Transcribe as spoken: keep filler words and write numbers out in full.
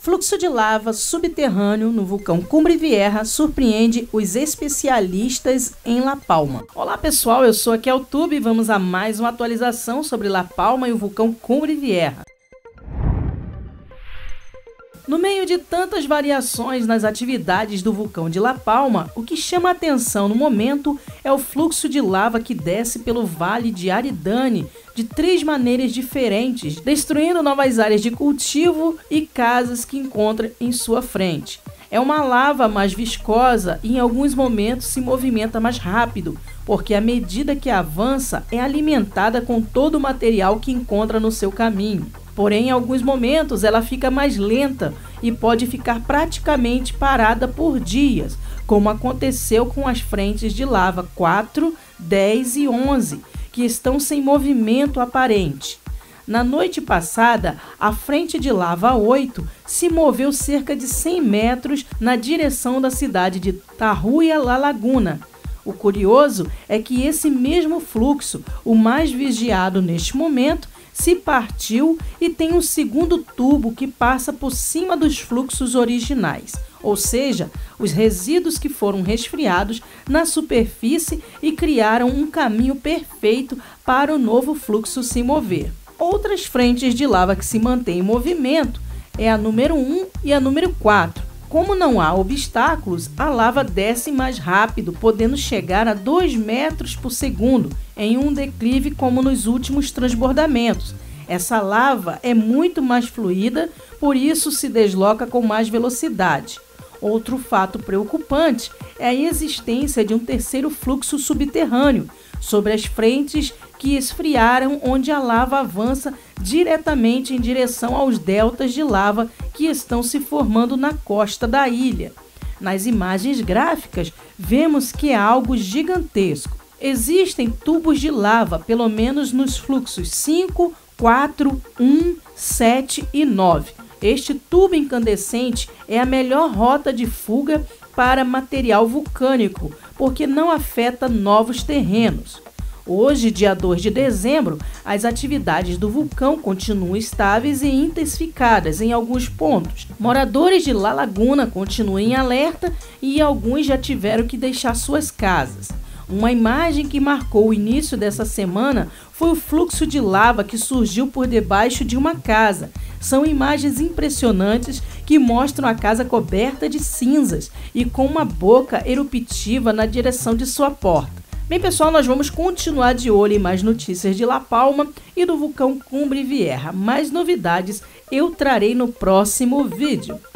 Fluxo de lava subterrâneo no vulcão Cumbre Vieja surpreende os especialistas em La Palma. Olá pessoal, eu sou aqui ao Tube e vamos a mais uma atualização sobre La Palma e o vulcão Cumbre Vieja. No meio de tantas variações nas atividades do vulcão de La Palma, o que chama a atenção no momento é o fluxo de lava que desce pelo Vale de Aridane de três maneiras diferentes, destruindo novas áreas de cultivo e casas que encontra em sua frente. É uma lava mais viscosa e em alguns momentos se movimenta mais rápido, porque à medida que avança é alimentada com todo o material que encontra no seu caminho. Porém, em alguns momentos ela fica mais lenta e pode ficar praticamente parada por dias, como aconteceu com as frentes de lava quatro, dez e onze, que estão sem movimento aparente. Na noite passada, a frente de lava oito se moveu cerca de cem metros na direção da cidade de Tahuya La Laguna. O curioso é que esse mesmo fluxo, o mais vigiado neste momento, se partiu e tem um segundo tubo que passa por cima dos fluxos originais, ou seja, os resíduos que foram resfriados na superfície e criaram um caminho perfeito para o novo fluxo se mover. Outras frentes de lava que se mantêm em movimento é a número um e a número quatro. Como não há obstáculos, a lava desce mais rápido, podendo chegar a dois metros por segundo, em um declive como nos últimos transbordamentos. Essa lava é muito mais fluida, por isso se desloca com mais velocidade. Outro fato preocupante é a existência de um terceiro fluxo subterrâneo, sobre as frentes que esfriaram, onde a lava avança diretamente em direção aos deltas de lava que estão se formando na costa da ilha. Nas imagens gráficas, vemos que é algo gigantesco. Existem tubos de lava, pelo menos nos fluxos cinco, quatro, um, sete e nove. Este tubo incandescente é a melhor rota de fuga para material vulcânico, porque não afeta novos terrenos. Hoje, dia dois de dezembro, as atividades do vulcão continuam estáveis e intensificadas em alguns pontos. Moradores de La Laguna continuam em alerta e alguns já tiveram que deixar suas casas. Uma imagem que marcou o início dessa semana foi o fluxo de lava que surgiu por debaixo de uma casa. São imagens impressionantes que mostram a casa coberta de cinzas e com uma boca eruptiva na direção de sua porta. Bem pessoal, nós vamos continuar de olho em mais notícias de La Palma e do vulcão Cumbre Vieja. Mais novidades eu trarei no próximo vídeo.